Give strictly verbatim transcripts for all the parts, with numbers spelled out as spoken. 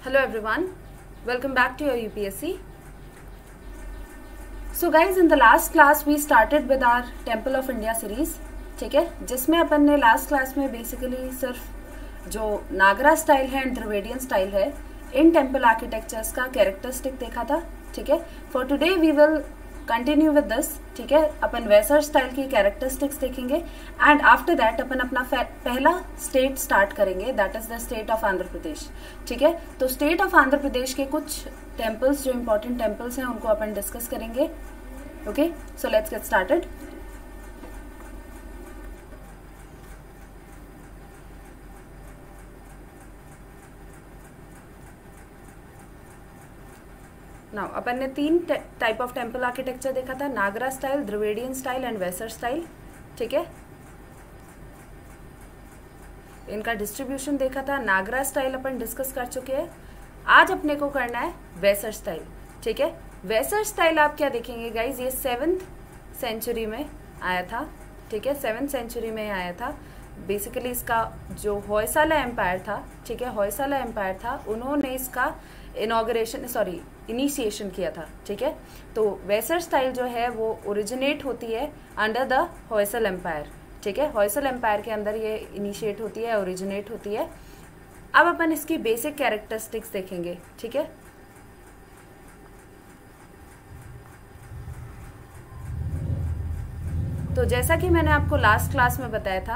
Hello everyone, welcome back to your U P S C. So guys, in the last class we started with our Temple of India series, ठीक है, जिसमें अपन ने last class में basically सिर्फ जो Nagara style है and Dravidian style है in temple architectures का कैरेक्टरिस्टिक देखा था. ठीक है, for today we will continue with this. ठीक है, अपन वैसर स्टाइल की कैरेक्टरिस्टिक्स देखेंगे एंड आफ्टर दैट अपन अपना पहला स्टेट स्टार्ट करेंगे, that is the state of Andhra Pradesh. ठीक है, तो स्टेट ऑफ आंध्र प्रदेश के कुछ टेम्पल्स जो इंपॉर्टेंट टेम्पल्स हैं उनको अपन डिस्कस करेंगे. Okay, so let's get started. Now अपन ने तीन टाइप ऑफ टेम्पल आर्किटेक्चर देखा था, Nagara style, Dravidian style and Vesara style. ठीक है, इनका डिस्ट्रीब्यूशन देखा था. नागरा स्टाइल अपन डिस्कस कर चुके हैं. आज अपने को करना है वैसर स्टाइल. ठीक है, वैसर स्टाइल आप क्या देखेंगे गाइज, ये सेवेंथ सेंचुरी में आया था. ठीक है, सेवेंथ सेंचुरी में आया था. बेसिकली इसका जो होयसाला एम्पायर था, ठीक है, होयसाला एम्पायर था, उन्होंने इसका इनॉग्रेशन सॉरी इनिशिएशन किया था. ठीक है, तो वैसर स्टाइल जो है वो ओरिजिनेट होती है अंडर द होयसल एम्पायर. ठीक है, होयसल एम्पायर के अंदर ये इनिशिएट होती है, ओरिजिनेट होती है. अब अपन इसकी बेसिक कैरेक्टरिस्टिक्स देखेंगे. ठीक है, तो जैसा कि मैंने आपको लास्ट क्लास में बताया था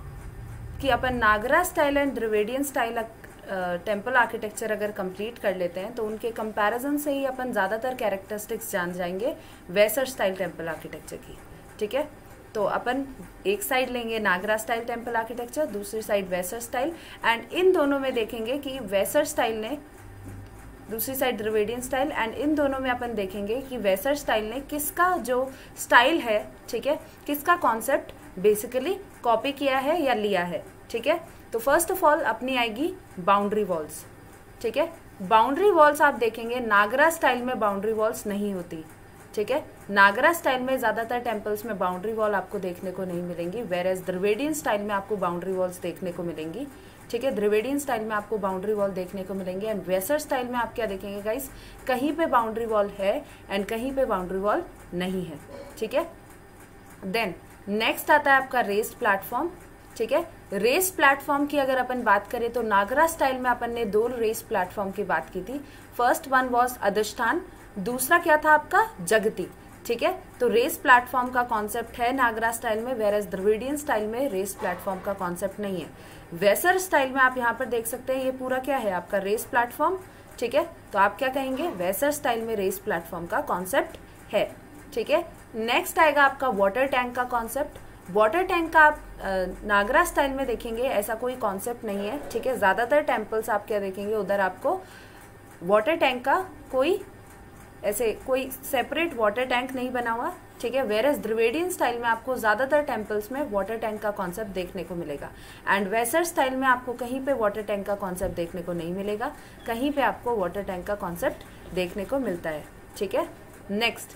कि अपन Nagara style and Dravidian style temple architecture अगर कंप्लीट कर लेते हैं तो उनके कंपैरिजन से ही अपन ज़्यादातर कैरेक्टरिस्टिक्स जान जाएंगे वैसर स्टाइल टेम्पल आर्किटेक्चर की. ठीक है, तो अपन एक साइड लेंगे नागरा स्टाइल टेम्पल आर्किटेक्चर, दूसरी साइड वैसर स्टाइल, एंड इन दोनों में देखेंगे कि वैसर स्टाइल ने, दूसरी साइड द्रविडियन स्टाइल, एंड इन दोनों में अपन देखेंगे कि वैसर स्टाइल ने किसका जो स्टाइल है, ठीक है, किसका कॉन्सेप्ट बेसिकली कॉपी किया है या लिया है. ठीक है, तो फर्स्ट ऑफ ऑल अपनी आएगी बाउंड्री वॉल्स. ठीक है, बाउंड्री वॉल्स आप देखेंगे नागरा स्टाइल में बाउंड्री वॉल्स नहीं होती. ठीक है, नागरा स्टाइल में ज्यादातर टेम्पल्स में बाउंड्री वॉल आपको देखने को नहीं मिलेंगी, वेर एज द्रविडियन स्टाइल में आपको बाउंड्री वॉल्स देखने को मिलेंगी. ठीक है, द्रविडियन स्टाइल में आपको बाउंड्री वॉल देखने को मिलेंगे. एंड वैसर स्टाइल में आप क्या देखेंगे गाइस, कहीं पे बाउंड्री वॉल है एंड कहीं पे बाउंड्री वॉल नहीं है. ठीक है, देन नेक्स्ट आता है आपका रेस्ड प्लेटफॉर्म. ठीक है, रेस प्लेटफॉर्म की अगर अपन बात करें तो नागरा स्टाइल में अपन ने दो रेस प्लेटफॉर्म की बात की थी. फर्स्ट वन वाज अधिष्ठान, दूसरा क्या था आपका जगती. ठीक है, तो रेस प्लेटफॉर्म का कॉन्सेप्ट है नागरा स्टाइल में, वेयर एज द्रविडियन स्टाइल में रेस प्लेटफॉर्म का कॉन्सेप्ट नहीं है. वैसर स्टाइल में आप यहाँ पर देख सकते हैं ये पूरा क्या है आपका रेस प्लेटफॉर्म. ठीक है, तो आप क्या कहेंगे, वैसर स्टाइल में रेस प्लेटफॉर्म का कॉन्सेप्ट है. ठीक है, नेक्स्ट आएगा आपका वाटर टैंक का कॉन्सेप्ट. वाटर टैंक का आप नागरा स्टाइल में देखेंगे ऐसा कोई कॉन्सेप्ट नहीं है. ठीक है, ज्यादातर टेम्पल्स आप क्या देखेंगे उधर आपको वाटर टैंक का कोई ऐसे कोई सेपरेट वाटर टैंक नहीं बना हुआ. ठीक है, वेयर एज द्रविडियन स्टाइल में आपको ज्यादातर टेम्पल्स में वाटर टैंक का कॉन्सेप्ट देखने को मिलेगा. एंड वैसर स्टाइल में आपको कहीं पे वाटर टैंक का कॉन्सेप्ट देखने को नहीं मिलेगा, कहीं पे आपको वाटर टैंक का कॉन्सेप्ट देखने को मिलता है. ठीक है, नेक्स्ट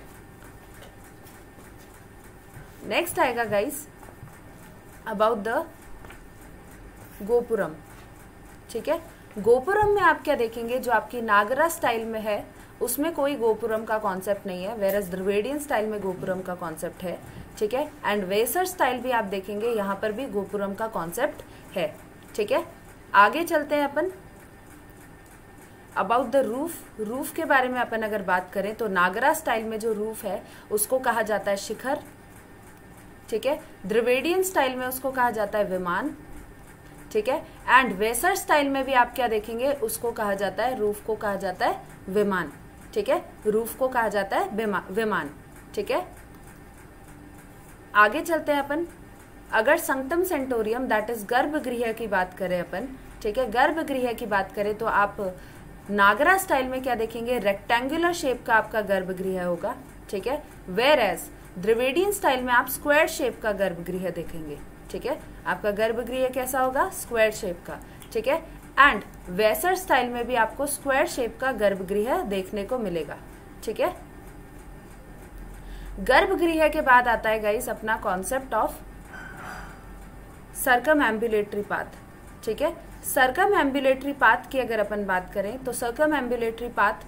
नेक्स्ट आएगा गाइस अबाउट द गोपुरम. ठीक है, गोपुरम में आप क्या देखेंगे, जो आपकी नागरा स्टाइल में है उसमें कोई गोपुरम का कॉन्सेप्ट नहीं है, वेयर एज द्रविडियन स्टाइल में गोपुरम का कॉन्सेप्ट है. ठीक है, एंड वैसर स्टाइल भी आप देखेंगे यहाँ पर भी गोपुरम का कॉन्सेप्ट है. ठीक है, आगे चलते हैं अपन अबाउट द रूफ. रूफ के बारे में अपन अगर बात करें तो नागरा स्टाइल में जो रूफ है उसको कहा जाता है शिखर. ठीक है, द्रविडियन स्टाइल में उसको कहा जाता है विमान. ठीक है, एंड वैसर स्टाइल में भी आप क्या देखेंगे उसको कहा जाता है, रूफ को कहा जाता है विमान. ठीक है, रूफ को कहा जाता है विमान. ठीक है, आगे चलते हैं अपन. अगर संक्टम सेंटोरियम दैट इज गर्भगृह की बात करें अपन, ठीक है, गर्भगृह की बात करें तो आप नागरा स्टाइल में क्या देखेंगे, रेक्टेंगुलर शेप का आपका गर्भगृह होगा. ठीक है, वेयर एज द्रविडियन स्टाइल में आप स्क्वायर शेप का गर्भगृह देखेंगे. ठीक है, आपका गर्भगृह कैसा होगा, स्क्वायर शेप का. ठीक है, एंड वैसर स्टाइल में भी आपको स्क्वायर शेप का गर्भगृह देखने को मिलेगा. ठीक है, गर्भगृह के बाद आता है गाइस अपना concept of circumambulatory path. ठीक है, सर्कम एम्बुलेटरी पाथ की अगर अपन बात करें तो सर्कम एम्बुलेटरी पाथ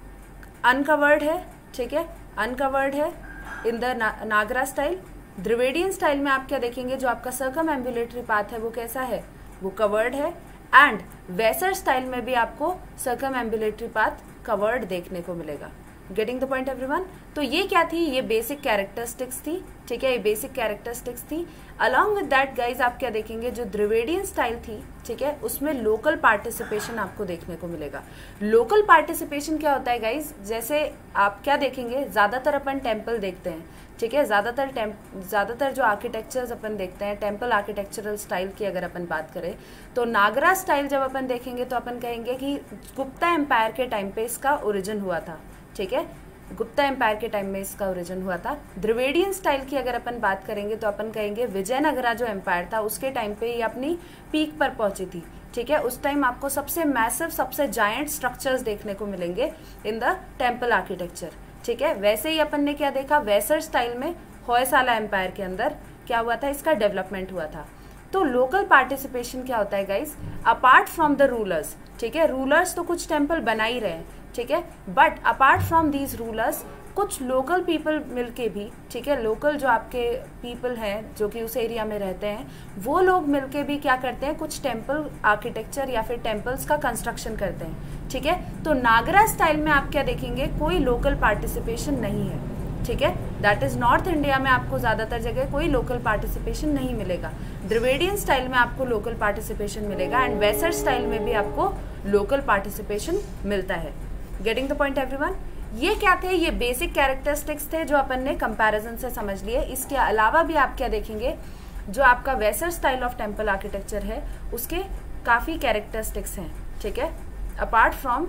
अनकवर्ड है, ठीक है, अनकवर्ड है in the Nagara style. Dravidian style में आप क्या देखेंगे, जो आपका सर्कम एम्बुलेटरी पाथ है वो कैसा है, वो कवर्ड है। एंड वेसर स्टाइल में भी आपको सर्कम एम्बुलेटरी पाथ कवर्ड देखने को मिलेगा। Getting the point everyone. तो ये क्या थी, ये बेसिक कैरेक्टरिस्टिक्स थी, ठीक है, ये बेसिक कैरेक्टरिस्टिक्स थी। अलॉन्ग विद दैट गाइज आप क्या देखेंगे, जो द्रविडियन स्टाइल थी, ठीक है, उसमें लोकल पार्टिसिपेशन आपको देखने को मिलेगा। लोकल पार्टिसिपेशन क्या होता है गाइज, जैसे आप क्या देखेंगे, ज्यादातर अपन टेम्पल देखते हैं, ठीक है, ज्यादातर ज्यादातर जो आर्किटेक्चर्स अपन देखते हैं, टेम्पल आर्किटेक्चरल स्टाइल की अगर अपन बात करें तो नागरा स्टाइल जब अपन देखेंगे तो अपन कहेंगे कि गुप्ता एम्पायर के टाइम पे इसका ओरिजिन हुआ था, ठीक है, गुप्ता एम्पायर के टाइम में इसका ओरिजिन हुआ था। द्रविडियन स्टाइल की अगर अपन बात करेंगे तो अपन कहेंगे विजयनगरा जो एम्पायर था उसके टाइम पे ये अपनी पीक पर पहुंची थी, ठीक है। उस टाइम आपको सबसे मैसिव, सबसे जायंट स्ट्रक्चर्स देखने को मिलेंगे इन द टेम्पल आर्किटेक्चर, ठीक है। वैसे ही अपन ने क्या देखा, वेसर स्टाइल में होयसाला एम्पायर के अंदर क्या हुआ था, इसका डेवलपमेंट हुआ था। तो लोकल पार्टिसिपेशन क्या होता है guys, apart from the rulers, ठीक है, रूलर्स तो कुछ टेम्पल बना ही रहे हैं, ठीक है, but apart from these rulers कुछ लोकल पीपल मिलके भी, ठीक है, लोकल जो आपके पीपल हैं जो कि उस एरिया में रहते हैं, वो लोग मिलके भी क्या करते हैं, कुछ टेम्पल आर्किटेक्चर या फिर टेम्पल्स का कंस्ट्रक्शन करते हैं, ठीक है। तो नागरा स्टाइल में आप क्या देखेंगे, कोई लोकल पार्टिसिपेशन नहीं है, ठीक है, दैट इज नॉर्थ इंडिया में आपको ज्यादातर जगह कोई लोकल पार्टिसिपेशन नहीं मिलेगा। द्रविडियन स्टाइल में आपको लोकल पार्टिसिपेशन मिलेगा एंड वेसर स्टाइल में भी आपको लोकल पार्टिसिपेशन मिलता है। Getting the point everyone. ये क्या थे, ये बेसिक कैरेक्टरिस्टिक्स थे जो अपन ने कंपैरिजन से समझ लिए। इसके अलावा भी आप क्या देखेंगे, जो आपका Vesara style of temple architecture है उसके काफी कैरेक्टरिस्टिक्स हैं, ठीक है, apart from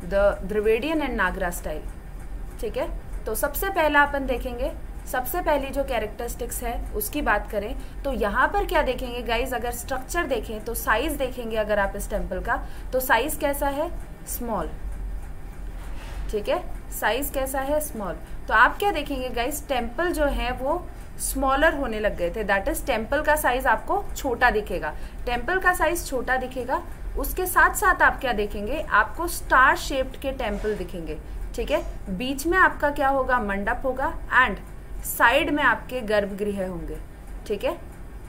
the Dravidian and Nagara style, ठीक है। तो सबसे पहला अपन देखेंगे, सबसे पहली जो कैरेक्टरिस्टिक्स है उसकी बात करें तो यहाँ पर क्या देखेंगे गाइज, अगर स्ट्रक्चर देखें तो साइज देखेंगे अगर आप इस टेम्पल का, तो साइज कैसा है, स्मॉल, ठीक है, साइज कैसा है, स्मॉल। तो आप क्या देखेंगे गाइस, टेम्पल जो है वो स्मॉलर होने लग गए थे, दैट इज टेम्पल का साइज आपको छोटा दिखेगा, टेम्पल का साइज छोटा दिखेगा। उसके साथ साथ आप क्या देखेंगे, आपको स्टार शेप्ड के टेम्पल दिखेंगे, ठीक है, बीच में आपका क्या होगा, मंडप होगा एंड साइड में आपके गर्भगृह होंगे, ठीक है,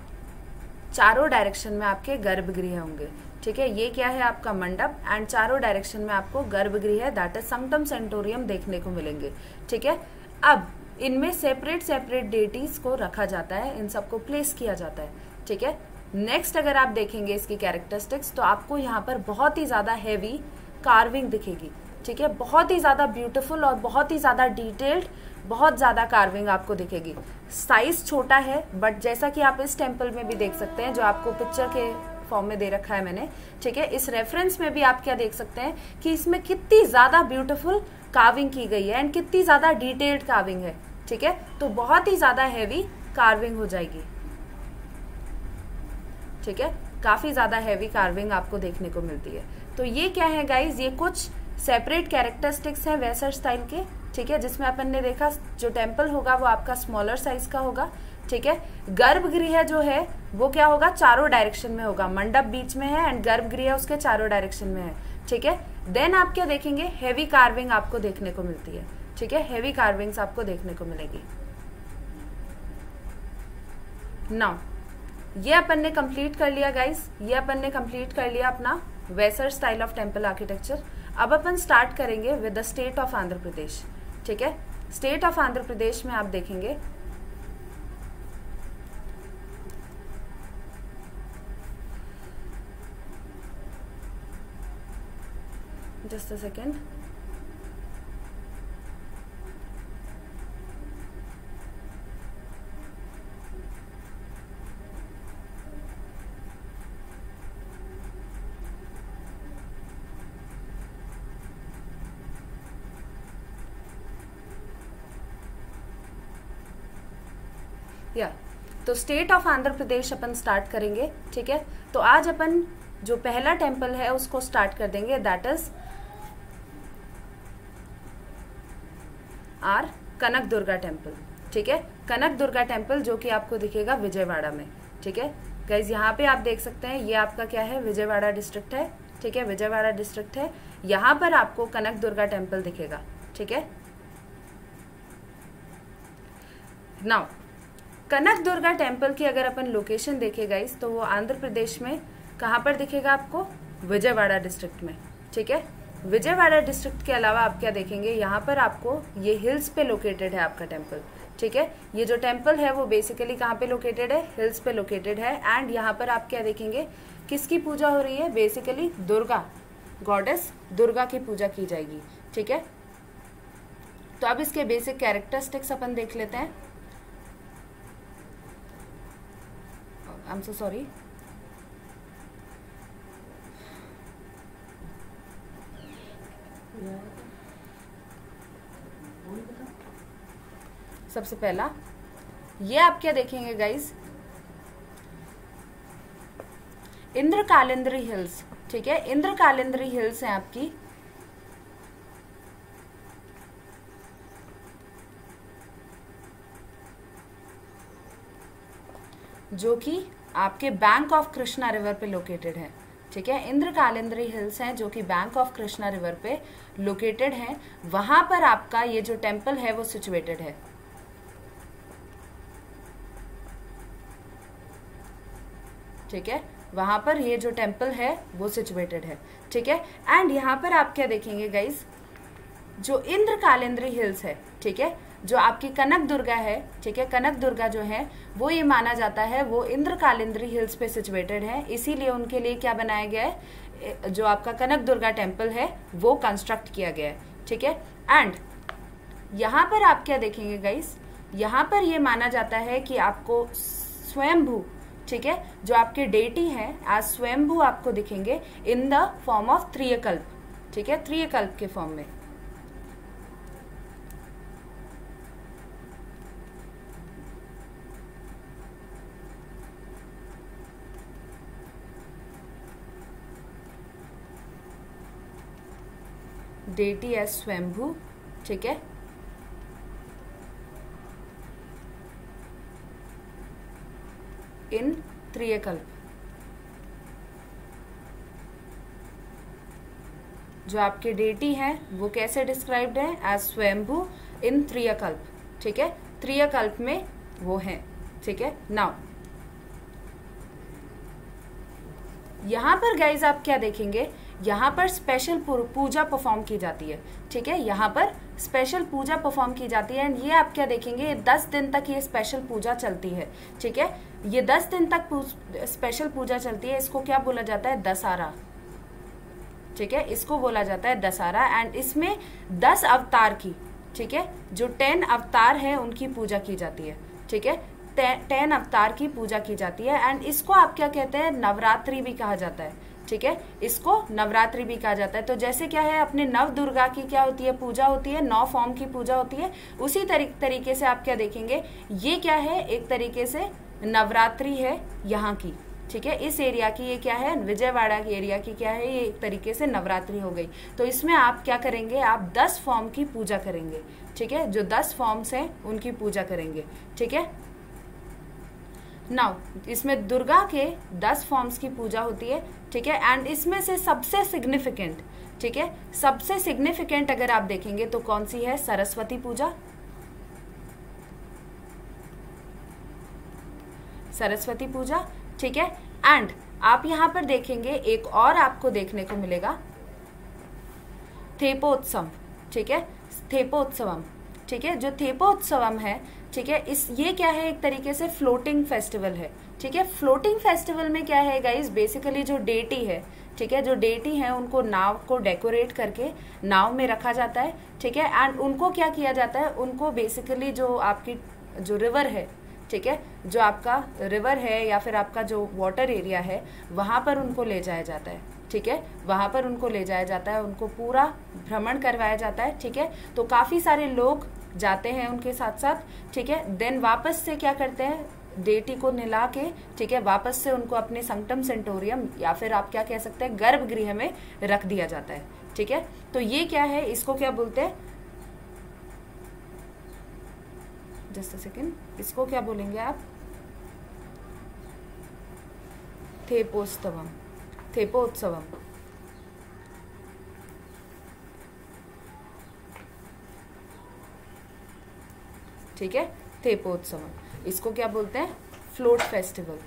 चारों डायरेक्शन में आपके गर्भगृह होंगे, ठीक है। ये क्या है, आपका मंडप एंड चारों डायरेक्शन में आपको गर्भगृह दैट इज संक्टम सेंटोरियम देखने को मिलेंगे, ठीक है। अब इनमें सेपरेट सेपरेट डेटीज को रखा जाता है, इन सबको प्लेस किया जाता है, ठीक है। नेक्स्ट अगर आप देखेंगे इसकी कैरेक्टरिस्टिक्स तो आपको यहाँ पर बहुत ही ज्यादा हैवी कार्विंग दिखेगी, ठीक है, बहुत ही ज्यादा ब्यूटीफुल और बहुत ही ज्यादा डिटेल्ड, बहुत ज्यादा कार्विंग आपको दिखेगी। साइज छोटा है बट जैसा कि आप इस टेम्पल में भी देख सकते हैं, जो आपको पिक्चर के फॉर्म में दे रखा है मैंने, ठीक है, इस रेफरेंस में भी आप क्या देख सकते हैं कि इसमें कितनी ज्यादा ब्यूटीफुल कार्विंग की गई है एंड कितनी ज्यादा डिटेल्ड कार्विंग है, ठीक है। तो बहुत ही ज्यादा हैवी कार्विंग हो जाएगी, ठीक है, काफी ज्यादा हैवी कार्विंग आपको देखने को मिलती है। तो ये क्या है गाइज, ये कुछ सेपरेट कैरेक्टरिस्टिक्स हैं वेसर स्टाइल के, ठीक है, जिसमें अपन ने देखा जो टेम्पल होगा वो आपका स्मॉलर साइज का होगा, ठीक है। गर्भगृह जो है वो क्या होगा, चारों डायरेक्शन में होगा, मंडप बीच में है एंड गर्भगृह उसके चारों डायरेक्शन में है, ठीक है। देन आप क्या देखेंगे, हेवी कार्विंग आपको देखने को मिलती है, ठीक है, हेवी कार्विंग्स आपको देखने को मिलेगी। नाउ ये अपन ने कंप्लीट कर लिया गाइस, ये अपन ने कंप्लीट कर लिया अपना Vesara style of temple architecture. अब अपन स्टार्ट करेंगे with the state of Andhra Pradesh, ठीक है। स्टेट ऑफ आंध्र प्रदेश में आप देखेंगे जस्ट अ सेकेंड, या तो स्टेट ऑफ आंध्र प्रदेश अपन स्टार्ट करेंगे, ठीक है। तो आज अपन जो पहला टेम्पल है उसको स्टार्ट कर देंगे, that is our Kanaka Durga temple, ठीक है, कनक दुर्गा टेम्पल जो कि आपको दिखेगा विजयवाड़ा में, ठीक है। गाइज यहाँ पे आप देख सकते हैं ये आपका क्या है, विजयवाड़ा डिस्ट्रिक्ट है, ठीक है, विजयवाड़ा डिस्ट्रिक्ट है। यहाँ पर आपको कनक दुर्गा टेम्पल दिखेगा, ठीक है। नाउ कनक दुर्गा टेम्पल की अगर अपन लोकेशन देखें गाइज, तो वो आंध्र प्रदेश में कहाँ पर दिखेगा आपको, विजयवाड़ा डिस्ट्रिक्ट में, ठीक है। विजयवाड़ा डिस्ट्रिक्ट के अलावा आप क्या देखेंगे, यहाँ पर आपको ये हिल्स पे लोकेटेड है आपका टेम्पल, ठीक है। ये जो टेम्पल है वो बेसिकली कहाँ पे लोकेटेड है, हिल्स पे लोकेटेड है। एंड यहाँ पर आप क्या देखेंगे, किसकी पूजा हो रही है, बेसिकली दुर्गा, गॉडेस दुर्गा की पूजा की जाएगी, ठीक है। तो अब इसके बेसिक कैरेक्टरिस्टिक्स अपन देख लेते हैं। आई एम सो सॉरी, सबसे पहला ये आप क्या देखेंगे गाइज, इंद्र कालिंद्री हिल्स, ठीक है। इंद्र कालिंद्री हिल्स है आपकी, जो कि आपके बैंक ऑफ कृष्णा रिवर पे लोकेटेड है, ठीक है। इंद्र कालिंद्री हिल्स हैं जो कि बैंक ऑफ कृष्णा रिवर पे लोकेटेड हैं। वहां पर आपका ये जो टेम्पल है वो सिचुएटेड है, ठीक है। वहां पर ये जो टेम्पल है वो सिचुएटेड है, ठीक है। एंड यहाँ पर आप क्या देखेंगे गाइज, जो इंद्र कालिंद्री हिल्स है, ठीक है, जो आपकी कनक दुर्गा है, ठीक है, कनक दुर्गा जो है वो ये माना जाता है वो इंद्र कालिंद्री हिल्स पे सिचुएटेड है। इसीलिए उनके लिए क्या बनाया गया है, जो आपका कनक दुर्गा टेम्पल है वो कंस्ट्रक्ट किया गया है, ठीक है। एंड यहाँ पर आप क्या देखेंगे गाइस, यहाँ पर ये माना जाता है कि आपको स्वयंभू, ठीक है, जो आपके डेटी हैं आज स्वयंभू आपको दिखेंगे इन द फॉर्म ऑफ त्रियकल्प, ठीक है, त्रियकल्प के फॉर्म में। डेटी एज स्वयंभू, ठीक है। इन त्रियकल्प, जो आपके डेटी हैं वो कैसे डिस्क्राइब्ड है, एज स्वयंभू इन त्रियकल्प, ठीक है, त्रियकल्प में वो हैं, ठीक है। नाउ यहां पर गाइज आप क्या देखेंगे, यहाँ पर स्पेशल पूजा परफॉर्म की जाती है, ठीक है, यहाँ पर स्पेशल पूजा परफॉर्म की जाती है। एंड ये आप क्या देखेंगे, दस दिन तक ये स्पेशल पूजा चलती है, ठीक है। ये दस दिन तक स्पेशल पूजा चलती है, इसको क्या बोला जाता है, दशहरा, ठीक है, इसको बोला जाता है दशहरा। एंड इसमें दस अवतार की, ठीक है, जो टेन अवतार है उनकी पूजा की जाती है, ठीक है, टेन अवतार की पूजा की जाती है। एंड इसको आप क्या कहते हैं, नवरात्रि भी कहा जाता है, ठीक है, इसको नवरात्रि भी कहा जाता है। तो जैसे क्या है, अपने नव दुर्गा की क्या होती है, पूजा होती है, नौ फॉर्म की पूजा होती है, उसी तरीके से आप क्या देखेंगे, ये क्या है, एक तरीके से नवरात्रि है यहाँ की, ठीक है, इस एरिया की, ये क्या है, विजयवाड़ा की एरिया की क्या है, ये एक तरीके से नवरात्रि हो गई। तो इसमें आप क्या करेंगे, आप दस फॉर्म की पूजा करेंगे, ठीक है, जो दस फॉर्म्स हैं उनकी पूजा करेंगे, ठीक है। नाउ इसमें दुर्गा के दस फॉर्म्स की पूजा होती है, ठीक है। एंड इसमें से सबसे सिग्निफिकेंट, ठीक है, सबसे सिग्निफिकेंट अगर आप देखेंगे तो कौन सी है, सरस्वती पूजा, सरस्वती पूजा, ठीक है। एंड आप यहां पर देखेंगे एक और आपको देखने को मिलेगा, थेपोत्सव, ठीक है, थेपोत्सवम, ठीक है, जो थेपोत्सवम है, ठीक है, इस ये क्या है, एक तरीके से फ्लोटिंग फेस्टिवल है, ठीक है। फ्लोटिंग फेस्टिवल में क्या है गाइस, बेसिकली जो डेटी है, ठीक है, जो डेटी है उनको नाव को डेकोरेट करके नाव में रखा जाता है, ठीक है। एंड उनको क्या किया जाता है, उनको बेसिकली जो आपकी जो रिवर है, ठीक है, जो आपका रिवर है या फिर आपका जो वाटर एरिया है वहां पर उनको ले जाया जाता है, ठीक है, वहां पर उनको ले जाया जाता है, उनको पूरा भ्रमण करवाया जाता है, ठीक है। तो काफी सारे लोग जाते हैं उनके साथ साथ, ठीक है। देन वापस से क्या करते हैं, डेटी को नहला के, ठीक है, वापस से उनको अपने संक्टम सेंटोरियम या फिर आप क्या कह सकते हैं गर्भगृह में रख दिया जाता है, ठीक है। तो ये क्या है, इसको क्या बोलते हैं, जस्ट अ सेकेंड, इसको क्या बोलेंगे आप, थेपोत्सवम, थेपोत्सवम। ठीक है, थेपोत्सवम। इसको क्या बोलते हैं? Float festival.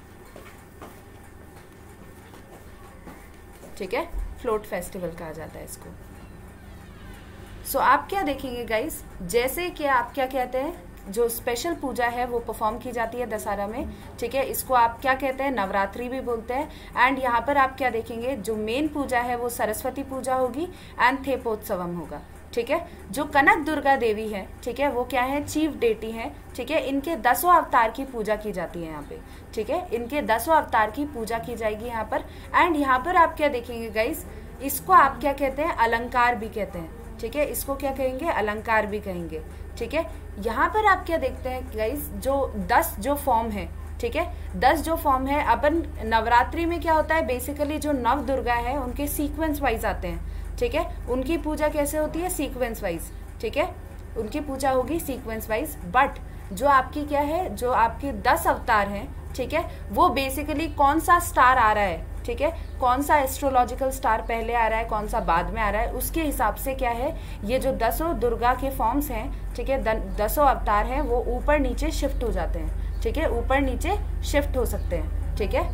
ठीक है, फ्लोट फेस्टिवल कहा जाता है इसको। सो so, आप क्या देखेंगे गाइस, जैसे कि आप क्या कहते हैं, जो स्पेशल पूजा है वो परफॉर्म की जाती है दशहरा में। ठीक है, इसको आप क्या कहते हैं? नवरात्रि भी बोलते हैं। एंड यहाँ पर आप क्या देखेंगे, जो मेन पूजा है वो सरस्वती पूजा होगी एंड थेपोत्सवम होगा। ठीक है, जो कनक दुर्गा देवी है, ठीक है, वो क्या है? चीफ डेटी है। ठीक है, इनके दसों अवतार की पूजा की जाती है यहाँ पे। ठीक है, इनके दसों अवतार की पूजा की जाएगी यहाँ पर। एंड यहाँ पर आप क्या देखेंगे गाइस, इसको आप क्या कहते हैं? अलंकार भी कहते हैं। ठीक है, इसको क्या कहेंगे? अलंकार भी कहेंगे। ठीक है, यहाँ पर आप क्या देखते हैं गाइस, जो दस जो फॉर्म है, ठीक है, दस जो फॉर्म है, अपन नवरात्रि में क्या होता है, बेसिकली जो नव दुर्गा है उनके सीक्वेंस वाइज आते हैं। ठीक है, उनकी पूजा कैसे होती है? Sequence wise. ठीक है, उनकी पूजा होगी सीक्वेंस वाइज। बट जो आपकी क्या है, जो आपके दस अवतार हैं, ठीक है, वो बेसिकली कौन सा स्टार आ रहा है, ठीक है, कौन सा एस्ट्रोलॉजिकल स्टार पहले आ रहा है, कौन सा बाद में आ रहा है, उसके हिसाब से क्या है, ये जो दसों दुर्गा के फॉर्म्स हैं, ठीक है, दसों अवतार हैं, वो ऊपर नीचे शिफ्ट हो जाते हैं। ठीक है, ऊपर नीचे शिफ्ट हो सकते हैं। ठीक है,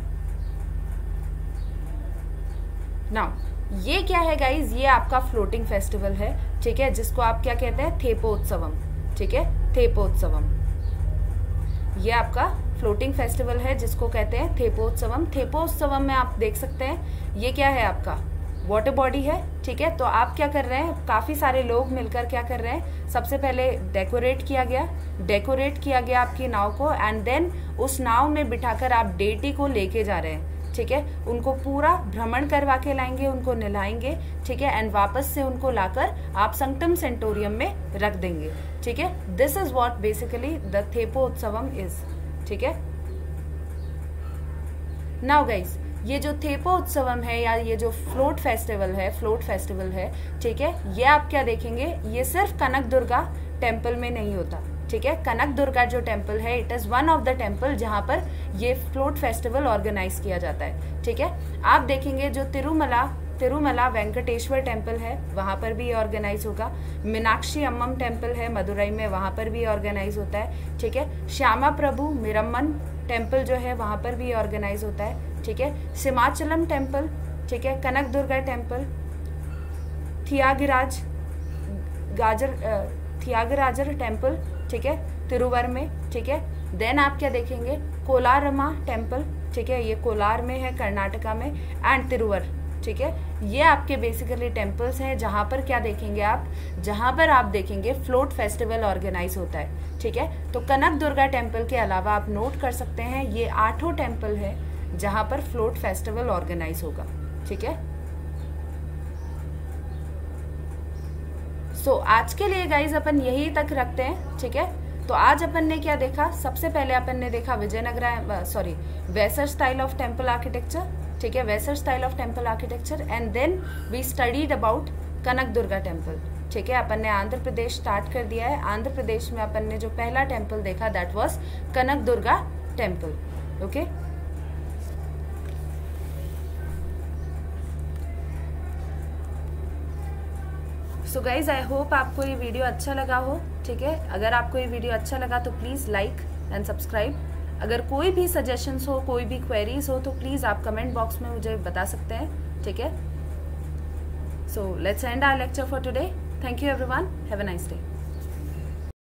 नाउ ये क्या है गाइज, ये आपका फ्लोटिंग फेस्टिवल है। ठीक है, जिसको आप क्या कहते हैं? थेपोत्सवम। ठीक है, थेपोत्सवम, ये आपका फ्लोटिंग फेस्टिवल है जिसको कहते हैं थेपोत्सवम। थेपोत्सवम में आप देख सकते हैं ये क्या है, आपका वाटर बॉडी है। ठीक है, तो आप क्या कर रहे हैं, काफी सारे लोग मिलकर क्या कर रहे हैं, सबसे पहले डेकोरेट किया गया डेकोरेट किया गया आपकी नाव को, एंड देन उस नाव में बिठाकर आप डेटी को लेके जा रहे हैं। ठीक है, उनको पूरा भ्रमण करवा के लाएंगे, उनको नहलाएंगे। ठीक है, एंड वापस से उनको लाकर आप संक्टम सेंटोरियम में रख देंगे। ठीक है, this is what basically the Theppotsavam is. ठीक है, नाउ गाइस, ये जो थेपोत्सवम है या ये जो फ्लोट फेस्टिवल है फ्लोट फेस्टिवल है ठीक है, ये आप क्या देखेंगे, ये सिर्फ कनक दुर्गा टेम्पल में नहीं होता। ठीक है, कनक दुर्गा जो टेम्पल है, it is one of the temple जहां पर ये फ्लोट फेस्टिवल ऑर्गेनाइज किया जाता है। ठीक है, आप देखेंगे जो तिरुमला तिरुमला वेंकटेश्वर टेम्पल है, वहां पर भी ऑर्गेनाइज होगा। मीनाक्षी अम्मम टेम्पल है मदुरई में, वहां पर भी ऑर्गेनाइज होता है। ठीक है, श्यामा प्रभु मिरम्मन टेम्पल जो है वहां पर भी ऑर्गेनाइज होता है। ठीक है, सिमाचलम टेम्पल, ठीक है, कनक दुर्गा टेम्पल, थियागिराज गाजर थियागराजर टेम्पल, ठीक है, तिरुवर में। ठीक है, देन आप क्या देखेंगे, कोलारमा टेम्पल, ठीक है, ये कोलार में है कर्नाटका में, एंड तिरुवर। ठीक है, ये आपके बेसिकली टेम्पल्स हैं जहां पर क्या देखेंगे आप, जहां पर आप देखेंगे फ्लोट फेस्टिवल ऑर्गेनाइज होता है। ठीक है, तो कनक दुर्गा टेम्पल के अलावा आप नोट कर सकते हैं ये आठों टेम्पल है जहां पर फ्लोट फेस्टिवल ऑर्गेनाइज होगा। ठीक है, सो so, आज के लिए गाइज अपन यही तक रखते हैं। ठीक है, तो आज अपन ने क्या देखा, सबसे पहले अपन ने देखा Vijayanagara sorry Vesara style of temple architecture. ठीक है, Vesara style of temple architecture, and then we studied about Kanaka Durga temple. ठीक है, अपन ने आंध्र प्रदेश स्टार्ट कर दिया है। आंध्र प्रदेश में अपन ने जो पहला टेम्पल देखा that was Kanaka Durga temple. Okay, so guys I hope आपको ये वीडियो अच्छा लगा हो। ठीक है, अगर आपको ये वीडियो अच्छा लगा तो प्लीज़ लाइक एंड सब्सक्राइब। अगर कोई भी सजेशंस हो, कोई भी क्वेरीज हो तो प्लीज़ आप कमेंट बॉक्स में मुझे बता सकते हैं। ठीक है, so let's end our lecture for today. Thank you everyone, have a nice day.